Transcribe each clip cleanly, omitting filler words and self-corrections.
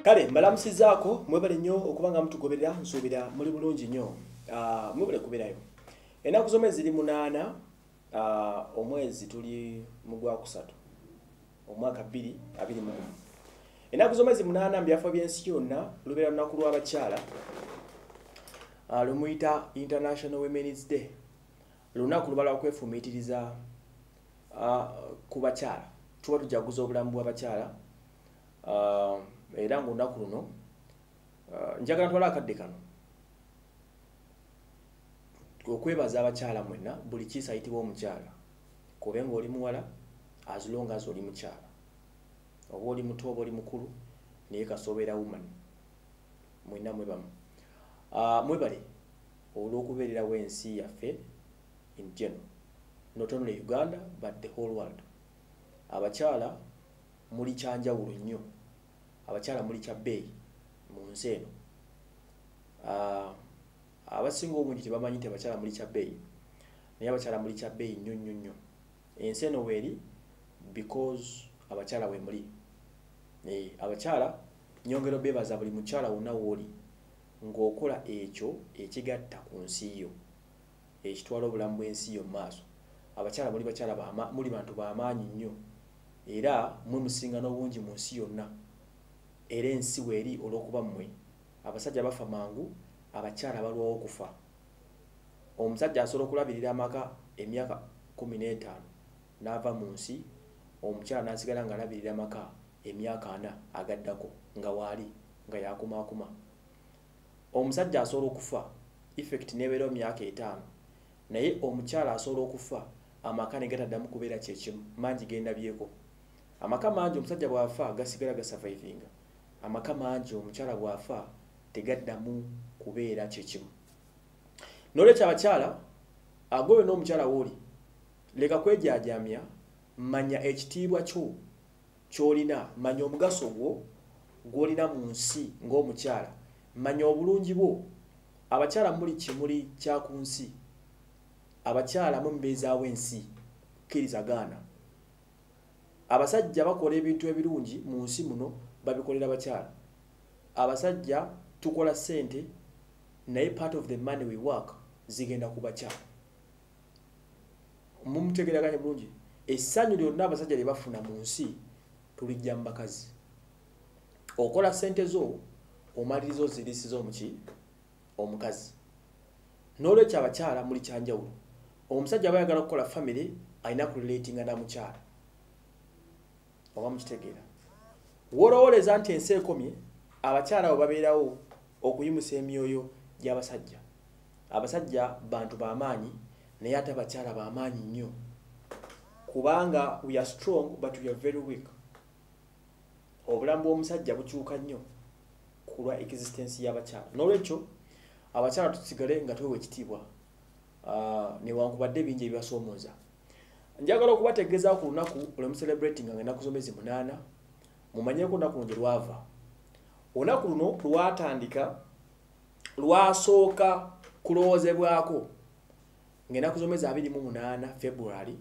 Kale mbalamusizaako mwebale nnyo okubanga mutugoberera nsuubira muli bulungi nnyo. Mwebale kuberayo. Ennaku zomwe ziri 8 omwezi tuli mu Gwakusatu omwaka 2021. Ennaku zomwe ziri 8 mbyafa byensi yonna lubeera lunaku lw'abakyala. Lumuyita International Women's Day. Lunaku lubala okwefumiitiriza ku bakyala. Tuba tujaguza obulamu bw'abakyala. Era ng'olunaku luno njagala ntwala akadde kano okwebaza abakyala mwenna buli kiisa ayitibwa omukyala kuba ng'oli muwala as long as oli mukyala oba oli muto oba oli mukulu naye kasobeera woman mwenna mwebamu mwebale olw'okubeererawo ensi yaffe in general, not only Uganda but the whole world. Abakyala muli kyanjawulo nnyo. Abakyala muli kya bbeeyi mu nsi eno. Abasinga obungi tebamanyi nti abakyala muli kya bbeeyi naye abakyala muli kya bbeeyi nnyo nnyo nnyo. Ensi eno weeri because abakyala we muli. Abakyala nyongero beebaza buli mukyala wonna w'oli ng'okola ekyo ekigatta ku nsi yo ekitwala obulamu bw'ensi yo mu maaso. Abakyala muli bakyala muli bantu b'amaanyi nnyo era mwe musinga n'obungi mu nsi yonna. Era ensi weeri olw'okuba mmwe abasajja bafa mangu, abakyala balwawo okufa. Omusajja asobola okulabirira amaka emyaka 15 n'ava mu nsi, omukyala n'asigala ng'alabirira amaka emyaka 4 agaddako nga waali nga yakumaakuma. Omusajja asobola okufa effect n'ebeera myaka 5 naye omukyala asobola okufa amaka ne gataddamu kubeera kyekimu, mangi gendabyeko. Amaka mangi omusajja bw'afa gasigala gasurvivinga. Amaka mangi omukyala bw'afa tegaddamu kubeera kyekimu. N'olwekyo abakyala agwewe n'omukyala w'oli leka kwejaajamya, manya ekitiibwa kyo ky'olina, manya omugaso gwo gw'olina mu nsi ng'omukyala, manya obulungi bwo. Abakyala muli kimuli kya ku nsi. Abakyala mubeezaawo ensi kkirizagaana. Abasajja bakola ebintu ebirungi mu nsi muno babikolera bakyala. Abasajja tukola ssente naye part of the money we work zigenda ku bakyala. Mumutegeraganye bulungi. Essanyu lyonna abasajja lye bafuna mu nsi tulijja mu bakazi. Okola ssente zo omaliriza ozirisiza omuki omukazi. N'olwekyo abakyala muli kyanjawulo. Omusajja abayagala okukola family alina kurelatinga na mukyala. Oba mukitegeera. Wolowooleza nti ensi ekomye abakyala abo babeerawo okuyimusa emyoyo gy'abasajja. Abasajja bantu b'amaanyi naye ate abakyala b'amaanyi nnyo. Kubanga we are strong but we are very weak. Obulamu bw'omusajja bukyuka nnyo ku lwa existence y'abakyala. N'olwekyo abakyala tusigale nga twewa ekitiibwa newankubadde bingi ebibasoomooza. Njagala okubategeeza ku lunaku lwe mucelebrating nga ennaku zomezi 8 mumanyeko olunaku lungi lwava. Olunaku luno lwatandika lwasooka kulowoozebwako ng'ennaku zomezi 28 February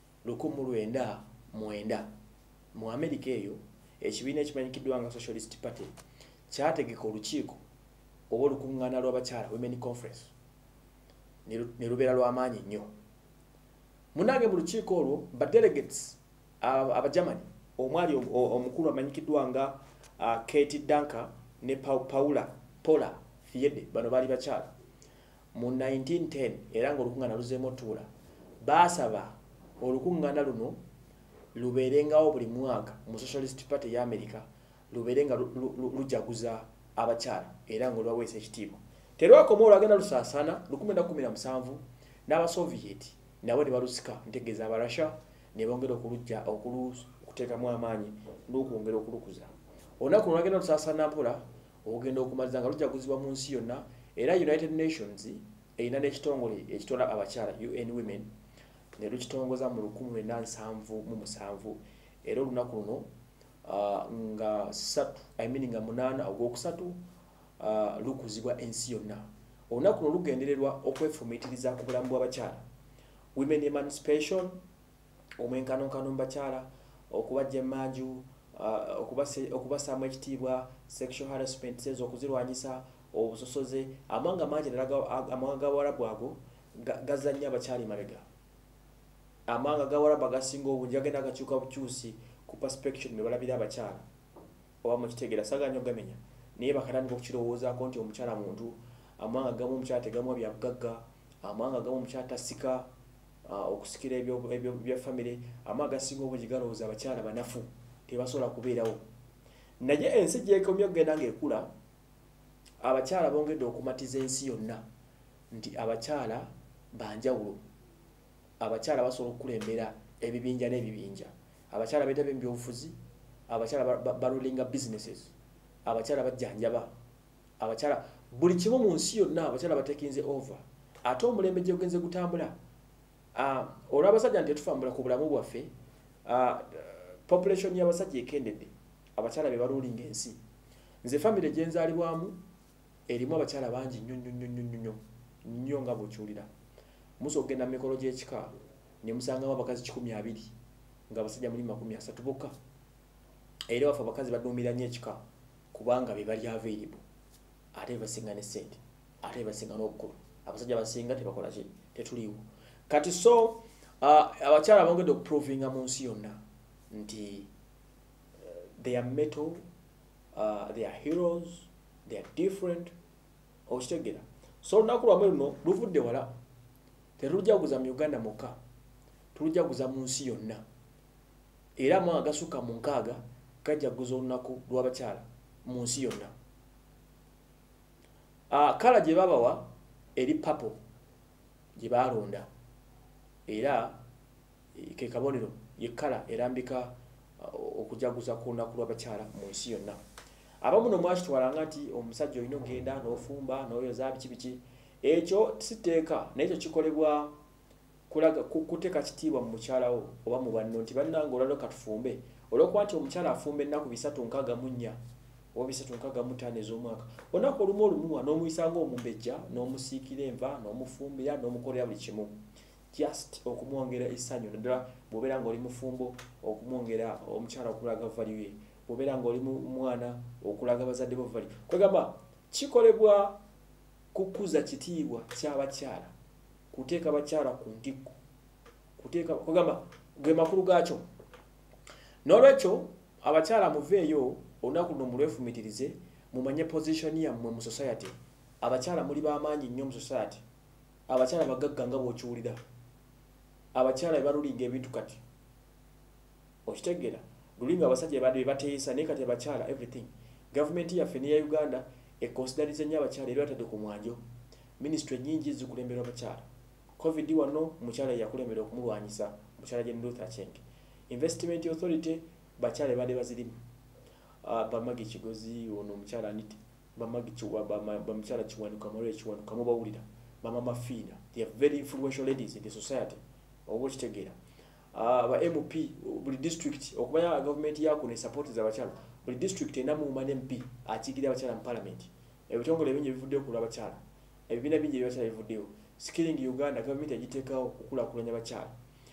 1909 mu Amerika eyo ekibiina ekimanyikiddwa nga Socialist Party kyategeka olukiiko oba olukuŋŋaana lw'abakyala Women Conference ne lubeera lw'amaanyi nnyo. Munange mu lukiiko olwo badelegates Abagermany omwali omukulu amanyikiddwa nga Kate Dunker ne Paula Fiede bano baali bakyala. Mu 1910 era ng'olukuŋŋaana luzeemu otuula baasaba olukuŋŋaana luno lubeerengawo buli mwaka mu Socialist Party ya America lubeerenga lujaguza abakyala era ng'olwaweesa ekitiibwa. Terwakoma olwagenda lusaasaana 1917 n'Abasoviet nabo ne balusika ntegeeza Abarussia ne bongera okuteekamu amaanyi n'okwongera okulukuza. Olunaku lwagenda lusaasaana mpola okugenda okumaliza nga lujaguzibwa mu nsi yonna era United Nations erina n'ekitongole ekitola abakyala UN Women ne lukitongoza mu 1977 era olunaku luno nga 8 ogwokusatu lukuzibwa ensi yonna. Olunaku luno lugendererwa okwefumiitiriza ku bulamu bw'abakyala. Women emancipation, omwenkanonkano mu bakyala, okubajja emmanju, okubasaamu ekitiibwa, sexual harassment sezo okuzirwanyisa, obusosoze, amawanga mangi amawanga g'Abawarabu ago gazannya abakyali mabega. Amawanga g'Abawarabu agasinga obungi gagenda gakyuka bukyusi ku perspective ne balabira abakyala oba mu kitegeera saaganya ogamenya naye bakatandika okukirowoozaako nti omukyala muntu. Amawanga gamu omukyala tegamuwa bya bugagga, amawanga gamu omukyala tasika okusikira ebyo bya famire, amawanga gasinga obungi galowooza abakyala banafu tebasobola kubeerawo. Naye ensi gyekomye okugenda ng'ekula, abakyala bongedde okumatiza ensi yonna nti abakyala banjawulo. Abakyala basobola okukulembera ebibinja n'ebibinja. Abakyala beetabye mu byobufuzi, abakyala barulinga businesses, abakyala bajjanjaba, abakyala buli kimu mu nsi yonna abakyala batekinze over. Ate omulembe gye gugenze gutambula, olw'abasajja nti tetufambula ku bulamu bwaffe, population y'abasajja ekendedde, abakyala be barulinga ensi. Nze family gye nzaalibwamu erimu abakyala bangi nnyo nga bw'okiwulira. Musobola okugenda mu mikolo gy'ekika ne musangamu abakazi 120 nga abasajja muli 30 bokka. Era waffe abakazi baduumira nnyo ekika kubanga be bali available, ate basinga ne ssente, ate basinga n'obukulu. Abasajja basinga tebakola ki, tetuliiwo. Kati so abakyala bongedde okuprovinga mu nsi yonna nti they are metal, they are heroes, they are different. Okitegeera. So olunaku lwamwe luno luvudde wala. Terujja kuza mu Uganda mokka, tulujja kuza mu nsi yonna. Era amawanga gasukka mu 6 gajja kuguza olunaku lw'abakyala mu nsi yonna. Kala gye babawa eri papo gye balonda, era ke kabonero ye kala erambika okujaguza ku lunaku lw'abakyala mu nsi yonna. Abamu no mwakitwalanga nti omusajja olina ogenda n'ofumba n'oyoza biki ekyo siteeka, naye ekyo kikolebwa kulaga kuteeka kitiibwa mu mukyala wo oba mu banno nti bannange olwaleero katufumbe, olw'okuba nti omukyala afumba ennaku 364 oba 365 ez'omwaka. Olunaku olumu n'omuyisanga omumbejja n'omusiikira enva n'omufumbira n'omukolera buli kimu, just okumwongera essanyu. Naddala bw'obeera ng'oli mufumbo okumwongera omukyala okulaga value ye, bw'obeera ng'oli mwana okulaga bazadde bo value. Kwegamba kikolebwa kukuza kitiibwa ky'abakyala, kuteeka abakyala ku ntikko, kuteeka kwegamba ge makulu gaakyo. N'olwekyo abakyala muveeyo olunaku luno mulwefumitirize, mumanye position yammwe mu society. Abakyala muli b'amaanyi nnyo mu society. Abakyala bagagga nga bw'okiwulira. Abakyala balulinga ebintu kati. Okitegeera, lulinga abasajja be bateesa naye kati abakyala everything. Government yaffe ne ya Uganda ekonsidarize nnyo abakyala era batadde ku mwanjo. Ministry nnyingi zikulembera abakyala. COVID wano mukyala yakulembera okumulwanyisa, mukyala Jane Luther Acheng. Investment Authority bakyala bade bazirimu. Bamagi Kigozi ono mukyala aniti, bamagi bamukyala Kiwanuka Mole Kiwanuka mubawulira, mama Mafina. They are very influential ladies in the society. Obo kitegeera. Ba MP buli district okumanya government yako ne support za abakyala. Buli district enamu umane MP akiikira abakyala mu parliament. Ebitongole bingi bivuddeyo ku abakyala. Ebibiina bingi by'abakyala bivuddeyo. Skilling Uganda government agiteekawo okukulakulanya abakyala.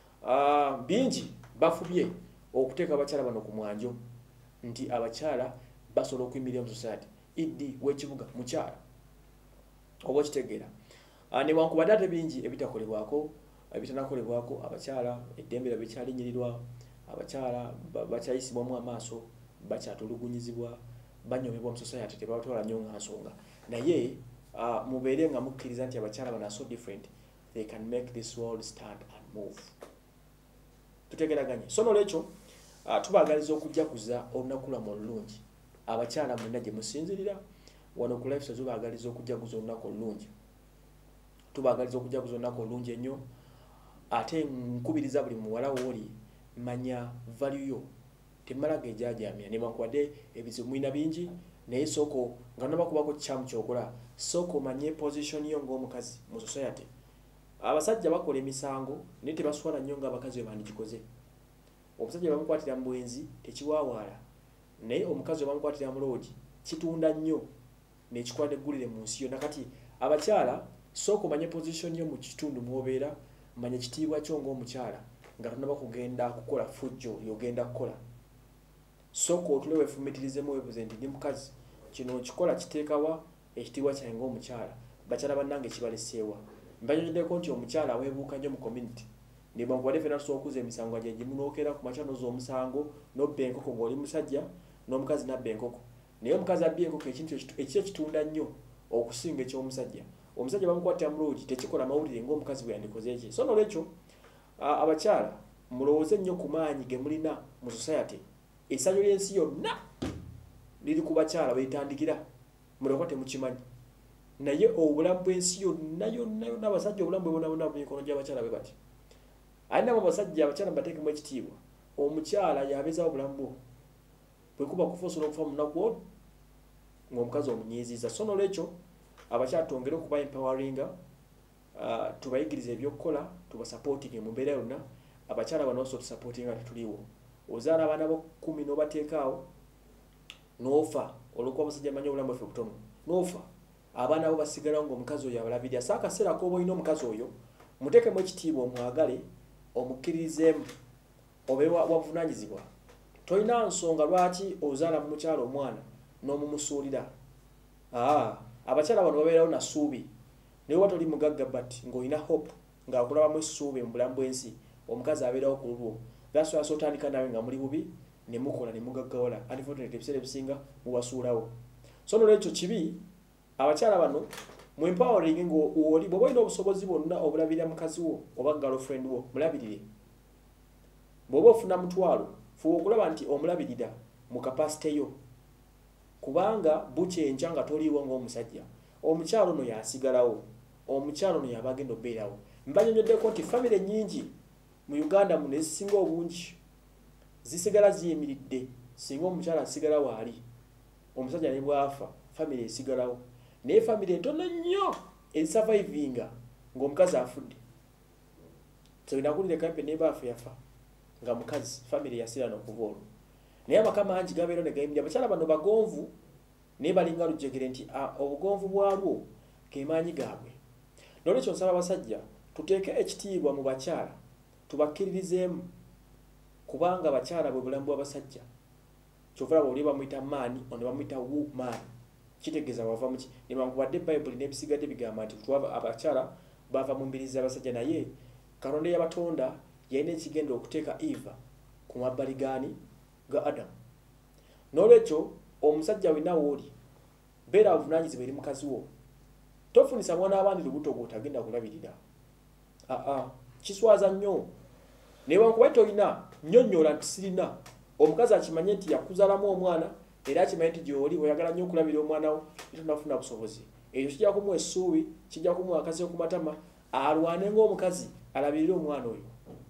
Bingi bafubye okuteeka abakyala bano ku mwanjo nti abakyala basobola okuyimirira mu society. Idi w'ekibuga mukyala. Oba kitegeera. Newankubadde ate bingi ebitakolebwako, ebitanakolebwako abakyala eddembe bikyalinyirirwa, abakyala bakyayisibwamu amaaso, bakyatulugunyizibwa, banyomebwa mu society tebabatwala nnyo nga nsonga. Naye mubeere nga mukkiriza nti abakyala bana so different, they can make this world stand and move. Tutegeraganye. So n'olwekyo tubaagaliza okujjaguza olunaku lwammwe olulungi. Abakyala mwenna gye musinzirira wano ku life tubaagaliza okujjaguza olunaku olulungi. Tubaagaliza okujjaguza olunaku olulungi ennyo. Ate nkubiriza buli muwala w'oli manya value yo. Temala gejaajamya newankubadde ebizibu mwina bingi naye soko nga nabakubako kyamu kyokola, soko manye position yo ng'omukazi mu society. Abasajja bakola emisango naye tebaswala nnyo ng'abakazi bwe bandikikoze. Omusajja bamukwatira mu bwenzi tekiwaawaala, naye omukazi bamukwatira mu loogi kitunda nnyo n'ekikwata eggulire mu nsi yonna. Kati abakyala soko manye position yo mu kitundu mw'obeera, manye kitiibwa kyo ng'omukyala nga tonnaba kugenda kukola fujjo ly'ogenda kukola. soko otulewe fumitirize mu represent ndi mukazi kino kikola kiteekawa ekitiibwa kyange ng'omukyala bakyala bannange kibaleseewa mbanyonyedeko nti omukyala aweebuuka nnyo mu community ndibangubadde fena tusobola okuza emisango gye gimu n'okeera ku makya noza omusango nobba enkoko ng'oli musajja n'omukazi nabba enkoko naye omukazi abba enkoko ekintu ekyo kitunda nnyo okusinga eky'omusajja omusajja bamukwatira mu luugi tekikola mawulire ng'omukazi bwe yandikoze ekye so nolwekyo abakyala mulowooze nnyo ku maanyi ge mulina mu society essanyu ly'ensi yonna liri ku bakyala beetandikira mulekwa temukimanyi naye obulamu bw'ensi yonna yonna abasajja obulamu bwe bonabona mu mikono gy'abakyala bwe bati alinamu abasajja abakyala mbateekemu ekitiibwa omukyala yabeezawo obulamu bwo bwe kuba kufa osobola okufa mu lunaku olwo ng'omukazi omunyiiziza so nolwekyo abakyala twongere okuba empoweringa tubayigiriza ebyokukola tubasapootinge mu mbeera yonna abakyala bano oso tusapootinga tetuliwo ozaala abaana bo 10 n'obateekaawo n'ofa olwokuba abasajja manyi obulamu bwaffe butono n'ofa abaana bo basigalawo ng'omukazi oyo abalabirira so akaseera k'oba olina omukazi oyo muteekemu ekitiibwa omwagale omukkiririzeemu obeere wabuvunaanyizibwa tolina nsonga lwaki ozaala mu mukyala omwana n'omumusuulira abakyala bano babeerawo na ssuubi naye oba toli mugagga bati ng'olina hope ng'akulabamu essuubi mu bulamu bw'ensi omukazi abeerawo ku lulwo that's why otandika nawe nga muli bubi ne mukola ne mugaggawala unfortunately ebiseera ebisinga mubasuulawo so nolwekyo kibi abakyala bano mu empowering ng'oli bw'oba olina obusobozi bwonna obulabirira mukazi wo oba girlfriend wo mulabirire bw'oba ofuna mutwalo fuba okulaba nti omulabirira mu kapasite yo kubanga bukyenkya nga toliiwo ng'omusajja omukyalo ono yasigalawo omukyalo ono yaba agenda obeerawo mbanyonyoddeko nti famire nnyingi mu Uganda muno ezisinga obungi zisigala ziyimiridde singa omukyala asigala waali omusajja ne bwafa famire esigalawo naye famire entono nnyo esurvivinga ng'omukazi afudde togenda kulire kampe ne baafu yafa nga mukazi famire yasirana okuva olwo naye amaka mangi gabeera ne gayimirira abakyala bano bagonvu naye balinga lujjegere nti obugonvu bwalwo ke maanyi gaabwe nolwekyo nsaba abasajja tuteeke ekitiibwa mu bakyala tubakkiririzeemu kubanga abakyala bwe bulamu bw'abasajja kyovula bwoli bamuyita maani ono bamuyita woman kitegeeza bava muki nebankubadde bayibuli n'ebisigadde bigamba nti abakyala bava mu mbiri z'abasajja naye Katonda yabatonda yalina ekigenda okuteeka Eva ku mabbali gaani ga Adamu nolwekyo omusajja wina wooli beera buvunaanyizibwa eri mukazi wo tofunisa mwana abandi lubuto gw'otagenda kulabirira kiswaza nnyo newankubadde tolina nnyonnyola nti sirina omukazi akimanye nti yakuzaalamu omwana era akimanye nti gy'oli oyagala nnyo okulabirira omwana wo tonafuna busobozi ekyo kijja kumuwa essuubi kijja kumuwa akasiro ku matama alwane ng'omukazi alabirire omwana oyo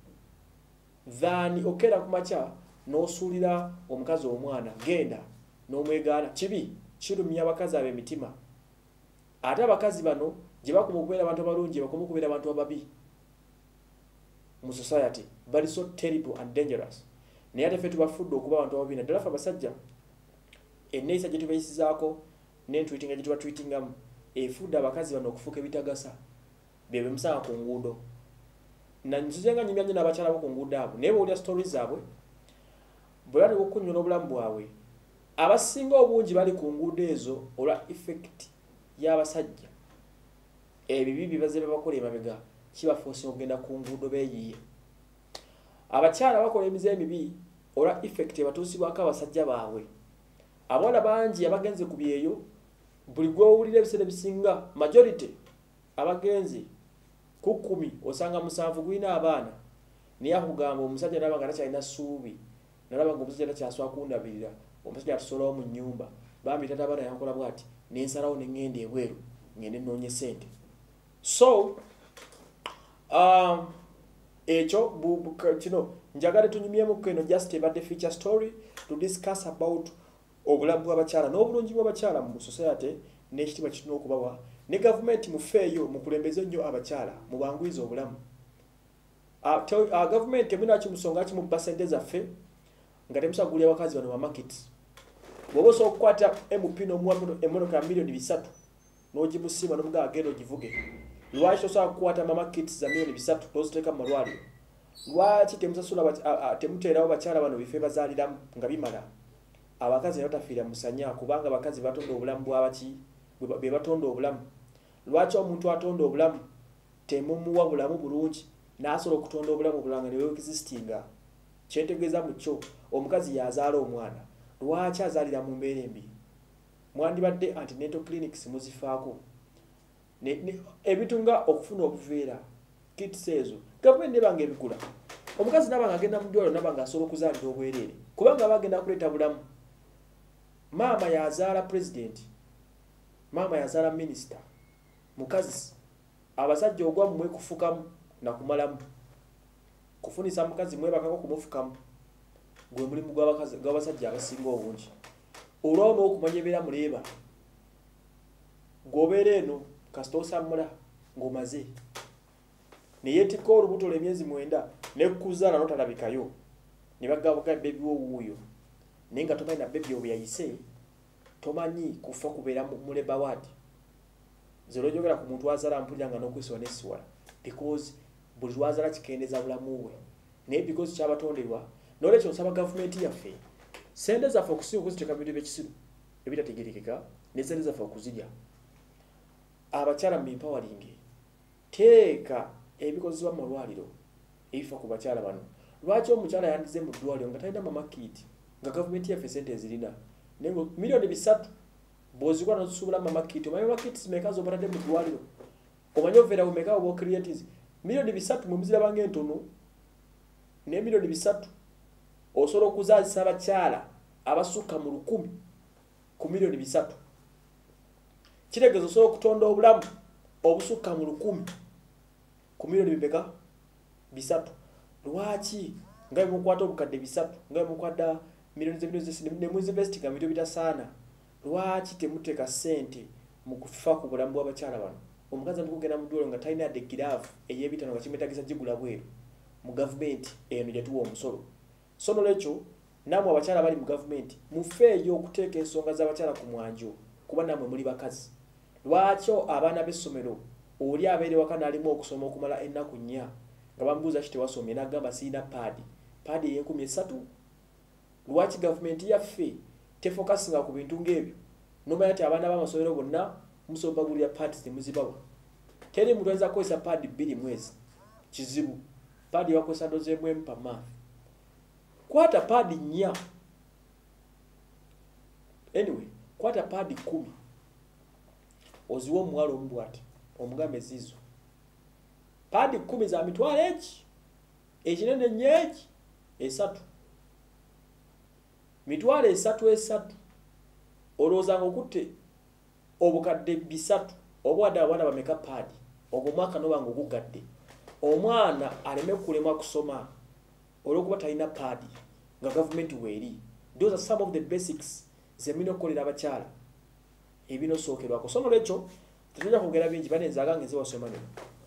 than okeera ku makya n'osuulira omukazi omwana genda n'omwegaana kibi kirumya abakazi ab'emitima ate abakazi bano gye bakoma okubeera abantu abalungi bakoma okubeera abantu ababi mu society bali so terrible and dangerous naye ate ffe tubafudde okuba abantu ababi naddala ffe abasajja enneeyisa gye tubayisizaako n'entwitinga gye tubatwitingamu efudde abakazi bano okufuuka ebitagasa bye bemusanga ku nguudo nzizenga nyimya nnyo n'abakyala bo ku nguudo abo naye bw'olya stories zaabwe bwe bali okunnyola obulamu bwabwe abasinga obungi bali ku nguudo ezo olwa effect y'abasajja ebibi bibaze babakola emabega kibafuusa okugenda ku nguudo beeyiye abakyala bakola emize emibi olwa effect ebatuusibwako abasajja baabwe abawala bangi abagenze ku byeyo buli gw'owulira ebiseera ebisinga majority abagenzi ku 10 osanga 7 gulina abaana naye akugamba omusajja naba nga takyalina ssuubi nalaba nga omusajja takyaswa kundabirira omusajja atusolawo mu nnyumba bambi tata abaana yankola bwati nensalawo neŋŋenda ebweru ngende nnoonye ssente so ekyo kino njagala tunyumyemu keno just ebadde feature story to discuss about obulamu bw'abakyala n'obulungi bw'abakyala mu society n'ekitiibwa kituna okubawa ne gavumenti mufeeyo mukulembeze nnyo abakyala mubangwiza obulamu gavumenti emunakimusonga kimubba sente zaffe nga temusagulya abakazi bano bamaketi bw'oba osobola okukwata MP n'omuwa emmotoka ya miliyoni 3 n'ogimusiima n'omugaa agenda ogivuge lwaki tosobola kukwata mamaketi za miliyoni 3 n'oziteeka mu malwaliro lwaki temuteerawo bakyala bano bifo bazaaliramu nga bimala abakazi batafiira musanya kubanga abakazi batonda obulamu bw'abaki be batonda obulamu. Lwaki omuntu atonda obulamu temumuwa bulamu bulungi n'asobola okutonda obulamu bulanga ne existinga? Kyetegeeza mu kyo omukazi yazaala omwana, lwaki azaalira mu mbeera embi? Mwandibadde antenatal clinics muzifaako ebitunga okufuna obuveera kits ezo gavumenti nebanga ebigula. Omukazi nabanga agenda mu ddwaliro nabanga asobola okuzaalira obwereere kubanga bagenda kuleeta bulamu. Maama yazaala president, maama yazaala minister, mukazi abasajja ogwa mmwe kufukamu na kumalamu kufunisa mukazi mwebakako kumufukamu gwe mulimu gw'abasajja abasinga obungi. Olw'ono okumanya ebeera muleeba gwobeera eno kasita osamula ng'omaze ne yeetikka olubuto lw'emyezi 9 nekkuzaala n'otalabikayo ne baggabuka bebi w'owuuyo naye nga tomanyi na bebi obwe yayise, tomanyi kufa kubeera muleba wadi. Zero jogera ku muntu azaala mpulira nga n'okwesiwa n'essiwala because buli lwazaala kikendeza bulamu bwe naye because kyabatonderwa. N'olwekyo nsaba gavumenti yaffe sente zaffe okusinga okuziteeka mu bintu by'ekisiru ebitategerekeka ne sente zaffe okuzirya. Abakyala mu empowering teeka ebikozesebwa mu malwaliro ebifa ku bakyala bano. Lwaki omukyala yandize mu ddwaliro nga talina mama kit nga gavumenti yaffe sente ezirina nengo milioni 3 bozikwa n'osuubula mama kit? Omanyi mama kit zimeka z'obatadde mu ddwaliro? Omanyi overa bumeka oba creatives? Milioni 3 mwe muzirabanga entono ne milioni 3 osobola okuzaazisa abakyala abasukka mu 1,000 ku milioni 3. Kitegeeza osobola okutonda obulamu obusukka mu 1,000 ku milioni 3. Lwaki nga mukwata obukadde 3 nga mukwata milioni ne muzinvestinga mu bintu bitasaana? Lwaki temuteeka sente mu kufa ku bulamu bw'abakyala bano? Omukazi amukugenda mu ddwaliro nga talina yadde giraavu ey'ebitano nga kimwetagisa gigula bweru mu gavumenti eno gye tuwa omusolo. So n'olwekyo namwe abakyala bali mu gavumenti mufeeyo okuteeka ensonga z'abakyala ku mwanjo kuba namwe muli bakazi. Lwaki abaana b'essomero oli abeere waka n'alimu okusoma okumala ennaku 4 nga bamubuuza ki tewasomye n'agamba sirina paadi ey'Enkumi 3? Lwaki gavumenti yaffe tefokasinga ku bintu ng'ebyo? Nomanya nti abaana b'amasomero bonna musobola bagulira paadi temuzibawa. Teri muntu ayinza kukozesa paadi 2 mwezi, kizibu. Paadi bakozesa doze emu per month. Kwata paadi 4. Anyway, kwata paadi 10 oziwo omuwala omubwati omugambe zizo paadi 10 za mitwalo eki ekinene nnyo eki 3 mitwalo 3 olowooza ng'okutte obukadde 3 oba wadde abaana bameka paadi ogwo mwaka n'obanga ogugadde omwana aleme kulemwa kusoma olw'okuba talina paadi nga gavumenti weeri. Those are some of the basics ze mino okukolera abakyala ebino sookerwako. So n'olwekyo tetujja kwogera bingi banenzaga ngenze wasoma nyo